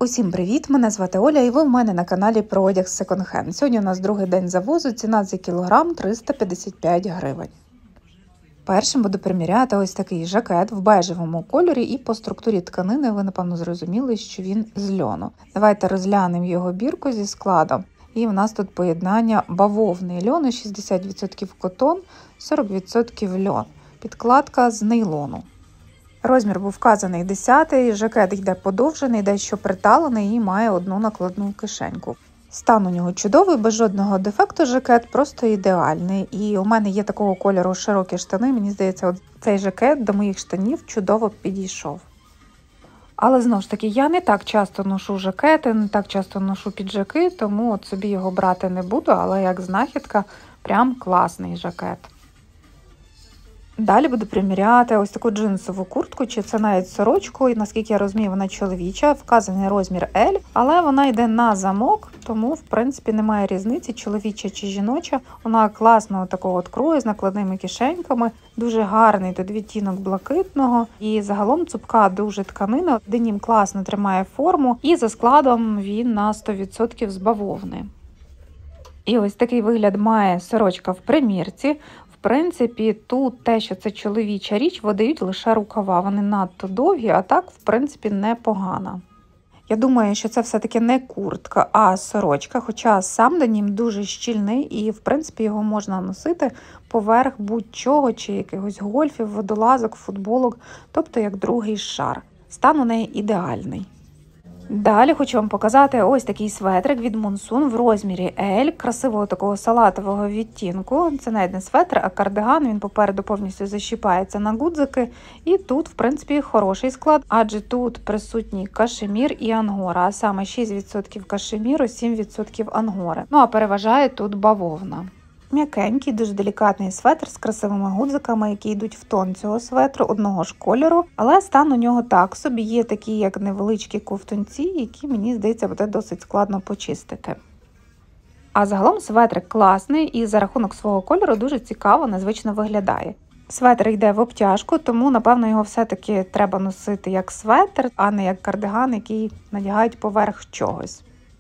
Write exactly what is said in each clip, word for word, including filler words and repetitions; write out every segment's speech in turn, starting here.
Усім привіт! Мене звати Оля і ви в мене на каналі про одяг секонд-хенд. Сьогодні у нас другий день завозу, ціна за кілограм триста п'ятдесят п'ять гривень. Першим буду приміряти ось такий жакет в бежевому кольорі, і по структурі тканини ви, напевно, зрозуміли, що він з льону. Давайте розглянемо його бірку зі складом. І в нас тут поєднання бавовни і льону, шістдесят відсотків котон, сорок відсотків льон. Підкладка з нейлону. Розмір був вказаний десятий, жакет йде подовжений, дещо приталений і має одну накладну кишеньку. Стан у нього чудовий, без жодного дефекту жакет, просто ідеальний. І у мене є такого кольору широкі штани, мені здається, от цей жакет до моїх штанів чудово підійшов. Але знову ж таки, я не так часто ношу жакети, не так часто ношу піджаки, тому от собі його брати не буду, але як знахідка, прям класний жакет. Далі буду приміряти ось таку джинсову куртку, чи це навіть сорочку, і наскільки я розумію, вона чоловіча, вказаний розмір L, але вона йде на замок, тому в принципі немає різниці, чоловіча чи жіноча. Вона класного такого от крою з накладними кишеньками, дуже гарний тут відтінок блакитного, і загалом цупка дуже тканина, денім класно тримає форму, і за складом він на сто відсотків з бавовни. І ось такий вигляд має сорочка в примірці. В принципі, тут те, що це чоловіча річ, видають лише рукава. Вони надто довгі, а так, в принципі, непогано. Я думаю, що це все-таки не куртка, а сорочка, хоча сам денім дуже щільний і, в принципі, його можна носити поверх будь-чого, чи якихось гольфів, водолазок, футболок, тобто як другий шар. Стан у неї ідеальний. Далі хочу вам показати ось такий светрик від Monsoon в розмірі L, красивого такого салатового відтінку. Це навіть не светр, а кардиган, він попереду повністю защіпається на гудзики. І тут, в принципі, хороший склад, адже тут присутній кашемір і ангора, а саме шість відсотків кашеміру, сім відсотків ангори. Ну а переважає тут бавовна. М'якенький, дуже делікатний светр з красивими гудзиками, які йдуть в тон цього светру, одного ж кольору, але стан у нього так собі, є такі як невеличкі ковтунці, які, мені здається, буде досить складно почистити. А загалом светрик класний і за рахунок свого кольору дуже цікаво, незвично виглядає. Светр йде в обтяжку, тому, напевно, його все-таки треба носити як светр, а не як кардиган, який надягають поверх чогось.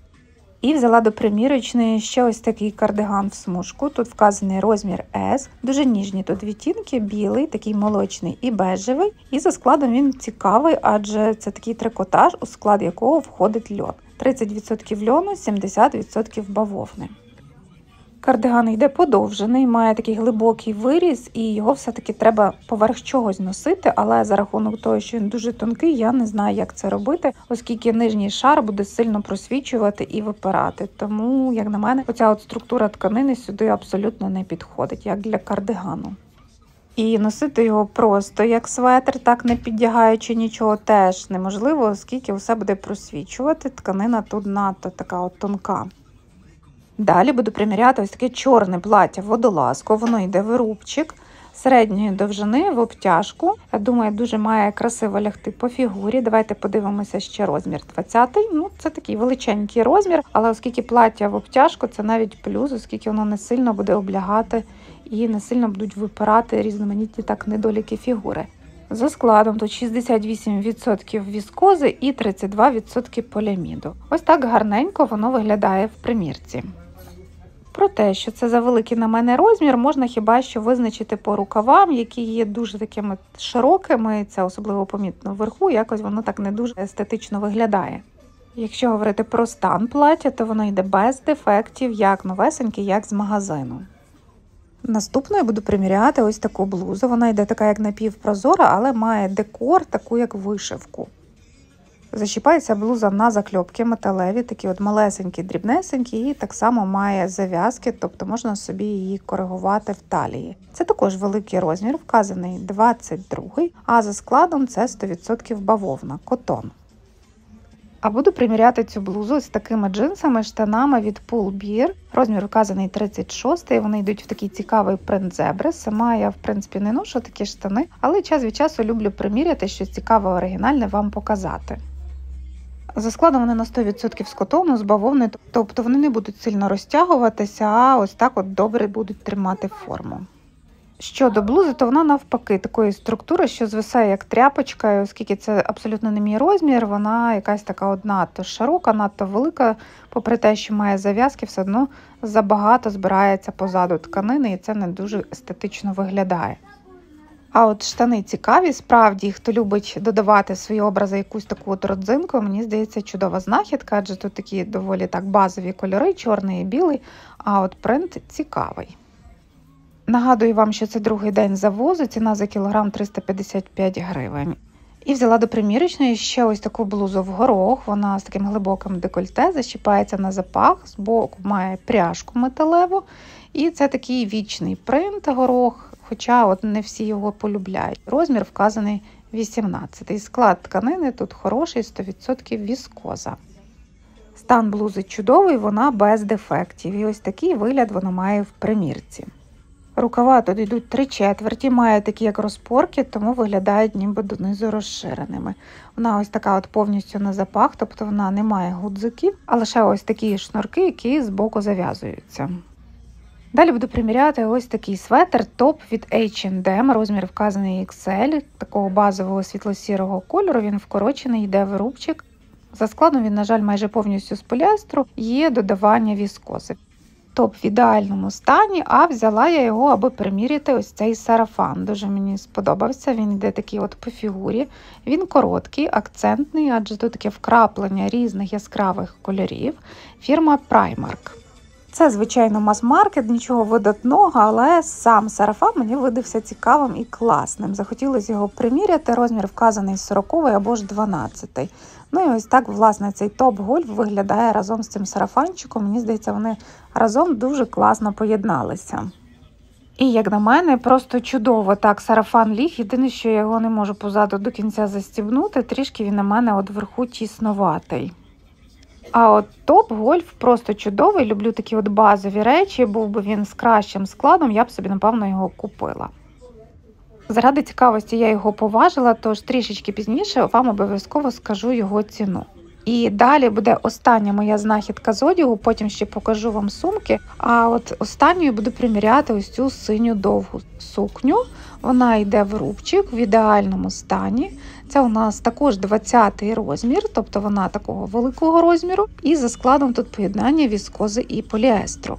І взяла до примірочної ще ось такий кардиган в смужку. Тут вказаний розмір S. Дуже ніжні тут відтінки, білий, такий молочний і бежевий. І за складом він цікавий, адже це такий трикотаж, у склад якого входить льон. тридцять відсотків льону, сімдесят відсотків бавовни. Кардиган йде подовжений, має такий глибокий виріз, і його все-таки треба поверх чогось носити, але за рахунок того, що він дуже тонкий, я не знаю, як це робити, оскільки нижній шар буде сильно просвічувати і випирати. Тому, як на мене, оця от структура тканини сюди абсолютно не підходить, як для кардигану. І носити його просто як светр, так не піддягаючи нічого, теж неможливо, оскільки все буде просвічувати, тканина тут надто така от тонка. Далі буду приміряти ось таке чорне плаття водолазку, воно йде в рубчик середньої довжини в обтяжку. Я думаю, дуже має красиво лягти по фігурі. Давайте подивимося ще розмір двадцятий. Ну, це такий величенький розмір, але оскільки плаття в обтяжку, це навіть плюс, оскільки воно не сильно буде облягати і не сильно будуть випирати різноманітні так недоліки фігури. За складом тут шістдесят вісім відсотків віскози і тридцять два відсотки поліаміду. Ось так гарненько воно виглядає в примірці. Про те, що це за великий на мене розмір, можна хіба що визначити по рукавам, які є дуже такими широкими, це особливо помітно вверху, якось воно так не дуже естетично виглядає. Якщо говорити про стан плаття, то воно йде без дефектів, як новесеньке, як з магазину. Наступною буду приміряти ось таку блузу, вона йде така як напівпрозора, але має декор, таку як вишивку. Защіпається блуза на закльопки металеві, такі от малесенькі, дрібнесенькі, і так само має зав'язки, тобто можна собі її коригувати в талії. Це також великий розмір, вказаний двадцять другий, а за складом це сто відсотків бавовна, котон. А буду приміряти цю блузу з такими джинсами, штанами від Pull Bear. Розмір вказаний тридцять шостий, вони йдуть в такий цікавий принт зебри. Сама я, в принципі, не ношу такі штани, але час від часу люблю приміряти щось цікаве, оригінальне вам показати. За складом вони на сто відсотків з котону, з бавовни, тобто вони не будуть сильно розтягуватися, а ось так от добре будуть тримати форму. Щодо блузи, то вона навпаки такої структури, що звисає як тряпочка, і оскільки це абсолютно не мій розмір, вона якась така от надто широка, надто велика, попри те, що має зав'язки, все одно забагато збирається позаду тканини, і це не дуже естетично виглядає. А от штани цікаві, справді, хто любить додавати в свої образи якусь таку от родзинку, мені здається, чудова знахідка, адже тут такі доволі так базові кольори, чорний і білий, а от принт цікавий. Нагадую вам, що це другий день завозу, ціна за кілограм триста п'ятдесят п'ять гривень. І взяла до примірочної ще ось таку блузу в горох, вона з таким глибоким декольте, защіпається на запах, збоку має пряжку металеву, і це такий вічний принт горох, хоча от не всі його полюбляють. Розмір вказаний вісімнадцятий. Склад тканини тут хороший, сто відсотків віскоза. Стан блузи чудовий, вона без дефектів, і ось такий вигляд вона має в примірці. Рукава тут йдуть три четверті, має такі як розпорки, тому виглядають ніби донизу розширеними. Вона ось така от повністю на запах, тобто вона не має гудзиків, а лише ось такі шнурки, які збоку зав'язуються. Далі буду приміряти ось такий светр, топ від ейч енд ем, розмір вказаний ікс ель, такого базового світло-сірого кольору, він вкорочений, йде в рубчик. За складом він, на жаль, майже повністю з поліестру, є додавання віскози. Топ в ідеальному стані, а взяла я його, аби приміряти ось цей сарафан. Дуже мені сподобався, він йде такий от по фігурі. Він короткий, акцентний, адже тут таке вкраплення різних яскравих кольорів. Фірма Primark. Це, звичайно, мас-маркет, нічого видатного, але сам сарафан мені видався цікавим і класним. Захотілося його приміряти, розмір вказаний сороковий або ж дванадцятий. Ну і ось так, власне, цей топ-гольф виглядає разом з цим сарафанчиком. Мені здається, вони разом дуже класно поєдналися. І, як на мене, просто чудово так сарафан ліг. Єдине, що я його не можу позаду до кінця застібнути, трішки він на мене от вверху тісноватий. А от топ-гольф просто чудовий, люблю такі от базові речі, був би він з кращим складом, я б собі, напевно, його купила. Заради цікавості я його поважила, тож трішечки пізніше вам обов'язково скажу його ціну. І далі буде остання моя знахідка з одягу, потім ще покажу вам сумки. А от останньою буду приміряти ось цю синю довгу сукню. Вона йде в рубчик в ідеальному стані. Це у нас також двадцятий розмір, тобто вона такого великого розміру. І за складом тут поєднання віскози і поліестру.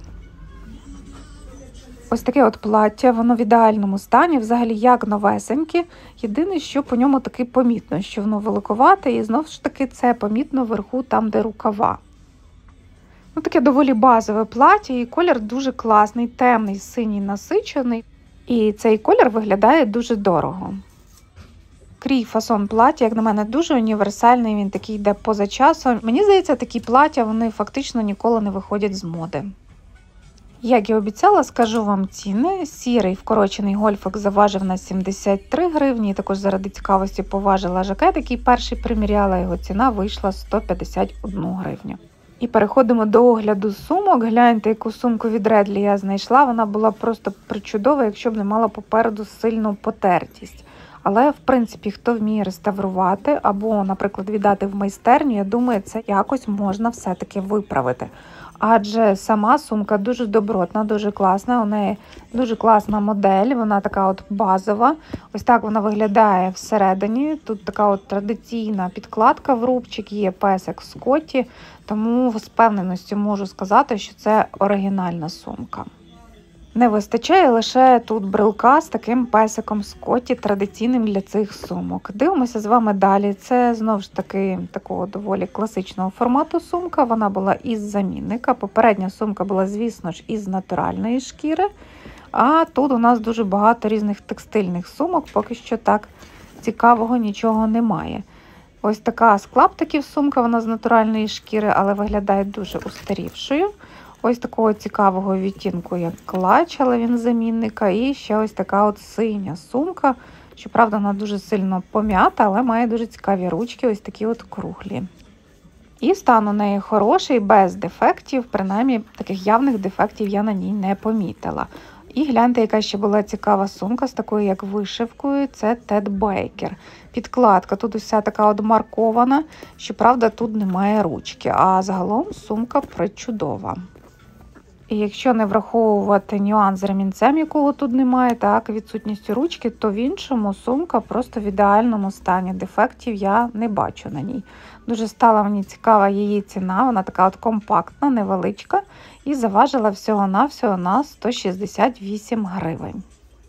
Ось таке от плаття, воно в ідеальному стані, взагалі як новесеньке. Єдине, що по ньому таки помітно, що воно великовате, і знову ж таки це помітно вверху, там де рукава. Ну, таке доволі базове плаття, і колір дуже класний, темний, синій, насичений. І цей колір виглядає дуже дорого. Крій фасон плаття, як на мене, дуже універсальний, він такий йде поза часом. Мені здається, такі плаття, вони фактично ніколи не виходять з моди. Як і обіцяла, скажу вам ціни. Сірий вкорочений гольфик заважив на сімдесят три гривні, також заради цікавості поважила жакет, який перший приміряла, його ціна вийшла сто п'ятдесят одну гривню. І переходимо до огляду сумок. Гляньте, яку сумку від Редлі я знайшла, вона була просто причудова, якщо б не мала попереду сильну потертість. Але, в принципі, хто вміє реставрувати або, наприклад, віддати в майстерню, я думаю, це якось можна все-таки виправити. Адже сама сумка дуже добротна, дуже класна, у неї дуже класна модель, вона така от базова. Ось так вона виглядає всередині. Тут така от традиційна підкладка в рубчик, є песик Скотті, тому з впевненістю можу сказати, що це оригінальна сумка. Не вистачає лише тут брелка з таким песиком Скотті, традиційним для цих сумок. Дивимося з вами далі. Це, знову ж таки, такого доволі класичного формату сумка. Вона була із замінника. Попередня сумка була, звісно ж, із натуральної шкіри. А тут у нас дуже багато різних текстильних сумок. Поки що так цікавого нічого немає. Ось така з клаптиків сумка, вона з натуральної шкіри, але виглядає дуже устарівшою. Ось такого цікавого відтінку, як клач, але він замінника. І ще ось така от синя сумка. Щоправда, вона дуже сильно пом'ята, але має дуже цікаві ручки, ось такі от круглі. І стан у неї хороший, без дефектів, принаймні таких явних дефектів я на ній не помітила. І гляньте, яка ще була цікава сумка з такою як вишивкою, це Тед Бейкер. Підкладка тут уся така от маркована, щоправда, тут немає ручки, а загалом сумка причудова. І якщо не враховувати нюанс з ремінцем, якого тут немає, так, відсутністю ручки, то в іншому сумка просто в ідеальному стані. Дефектів я не бачу на ній. Дуже стала мені цікава її ціна, вона така от компактна, невеличка і заважила всього-навсього на сто шістдесят вісім гривень.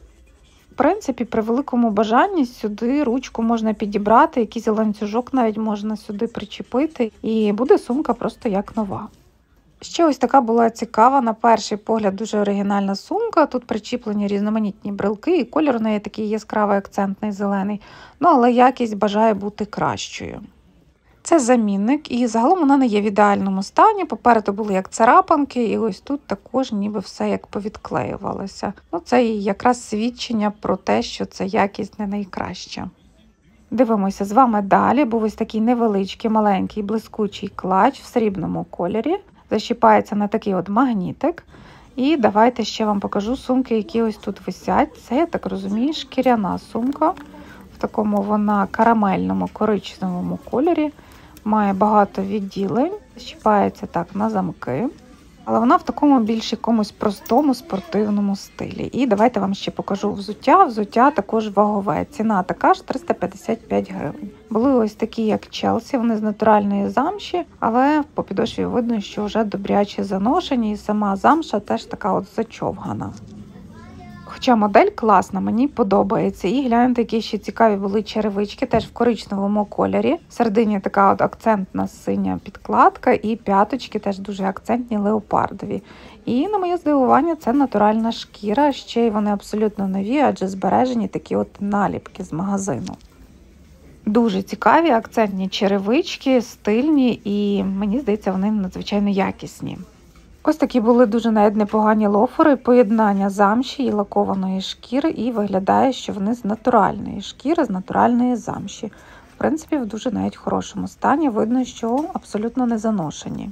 В принципі, при великому бажанні сюди ручку можна підібрати, якийсь ланцюжок навіть можна сюди причепити і буде сумка просто як нова. Ще ось така була цікава, на перший погляд, дуже оригінальна сумка. Тут причіплені різноманітні брелки і колір у неї такий яскравий акцентний зелений, ну але якість бажає бути кращою. Це замінник і загалом вона не є в ідеальному стані, попереду були як царапанки і ось тут також ніби все як повідклеювалося. Ну, це якраз свідчення про те, що це якість не найкраща. Дивимося з вами далі, був ось такий невеличкий, маленький, блискучий клач в срібному кольорі. Защіпається на такий от магнітик. І давайте ще вам покажу сумки, які ось тут висять. Це, я так розумію, шкіряна сумка. В такому вона карамельному коричневому кольорі. Має багато відділень. Защіпається так на замки. Але вона в такому більш якомусь простому спортивному стилі. І давайте вам ще покажу взуття. Взуття також вагове. Ціна така ж триста п'ятдесят п'ять гривень. Були ось такі, як Челсі, вони з натуральної замші, але по підошві видно, що вже добряче заношені, і сама замша теж така от зачовгана. Хоча модель класна, мені подобається. І гляньте, які ще цікаві були черевички, теж в коричневому кольорі. В середині така от акцентна синя підкладка і п'яточки теж дуже акцентні леопардові. І, на моє здивування, це натуральна шкіра, ще й вони абсолютно нові, адже збережені такі от наліпки з магазину. Дуже цікаві акцентні черевички, стильні і, мені здається, вони надзвичайно якісні. Ось такі були дуже навіть непогані лофери, поєднання замші і лакованої шкіри, і виглядає, що вони з натуральної шкіри, з натуральної замші. В принципі, в дуже навіть хорошому стані, видно, що абсолютно не заношені.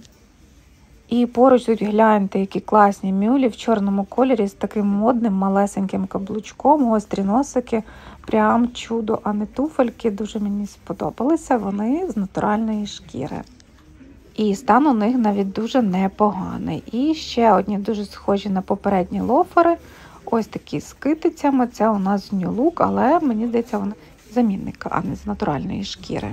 І поруч тут гляньте, які класні мюлі в чорному кольорі з таким модним малесеньким каблучком, гострі носики, прям чудо, а не туфельки, дуже мені сподобалися, вони з натуральної шкіри. І стан у них навіть дуже непоганий. І ще одні дуже схожі на попередні лофери. Ось такі з китицями. Це у нас New Look, але мені здається, вони замінник, а не з натуральної шкіри.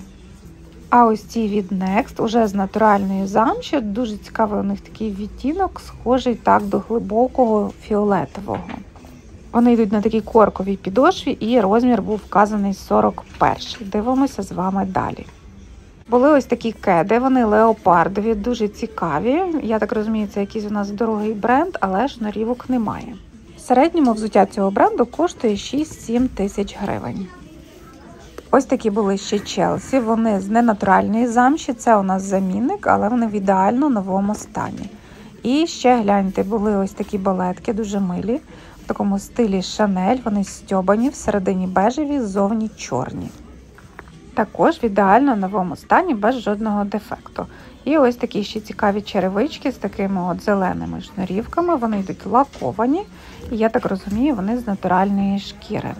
А ось ці від Next, уже з натуральної замші. Дуже цікавий у них такий відтінок, схожий так до глибокого фіолетового. Вони йдуть на такій корковій підошві і розмір був вказаний сорок перший. Дивимося з вами далі. Були ось такі кеди, вони леопардові, дуже цікаві. Я так розумію, це якийсь у нас дорогий бренд, але шнурівок немає. В середньому взуття цього бренду коштує шість-сім тисяч гривень. Ось такі були ще Челсі, вони з ненатуральної замші, це у нас замінник, але вони в ідеально новому стані. І ще, гляньте, були ось такі балетки, дуже милі, в такому стилі Шанель, вони стьобані, всередині бежеві, ззовні чорні. Також в ідеально новому стані, без жодного дефекту. І ось такі ще цікаві черевички з такими от зеленими шнурівками, вони йдуть лаковані, і я так розумію, вони з натуральної шкіри.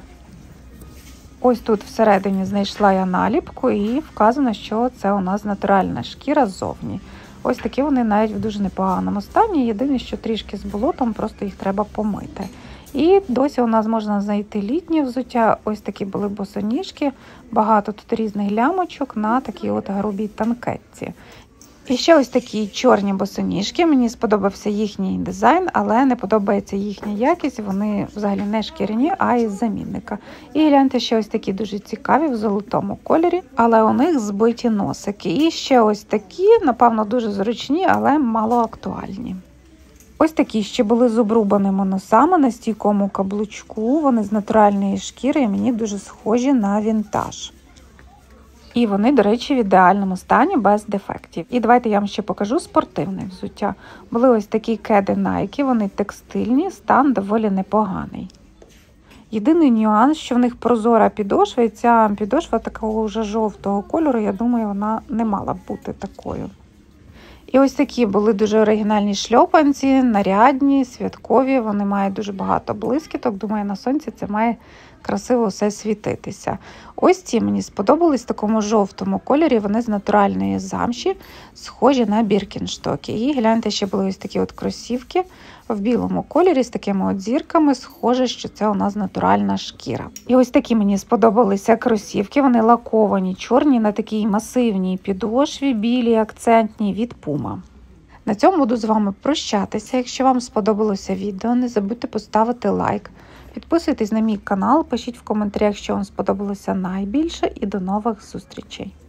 Ось тут всередині знайшла я наліпку і вказано, що це у нас натуральна шкіра ззовні. Ось такі вони навіть в дуже непоганому стані, єдине, що трішки з болотом, просто їх треба помити. І досі у нас можна знайти літнє взуття, ось такі були босоніжки, багато тут різних лямочок на такій от грубій танкетці. І ще ось такі чорні босоніжки, мені сподобався їхній дизайн, але не подобається їхня якість, вони взагалі не шкіряні, а із замінника. І гляньте, ще ось такі дуже цікаві в золотому кольорі, але у них збиті носики. І ще ось такі, напевно, дуже зручні, але мало актуальні. Ось такі ще були з обрубаними носами на стійкому каблучку, вони з натуральної шкіри і мені дуже схожі на вінтаж. І вони, до речі, в ідеальному стані, без дефектів. І давайте я вам ще покажу спортивне взуття. Були ось такі кеди Nike, вони текстильні, стан доволі непоганий. Єдиний нюанс, що в них прозора підошва, і ця підошва такого вже жовтого кольору, я думаю, вона не мала б бути такою. І ось такі були дуже оригінальні шльопанці, нарядні, святкові. Вони мають дуже багато блискіток. Думаю, на сонці це має красиво все світитися. Ось ці мені сподобались в такому жовтому кольорі. Вони з натуральної замші, схожі на біркінштоки. І гляньте, ще були ось такі от кросівки в білому кольорі з такими от зірками. Схоже, що це у нас натуральна шкіра. І ось такі мені сподобалися кросівки. Вони лаковані, чорні, на такій масивній підошві, білі, акцентні, від Puma. На цьому буду з вами прощатися. Якщо вам сподобалося відео, не забудьте поставити лайк. Підписуйтесь на мій канал, пишіть в коментарях, що вам сподобалося найбільше, і до нових зустрічей!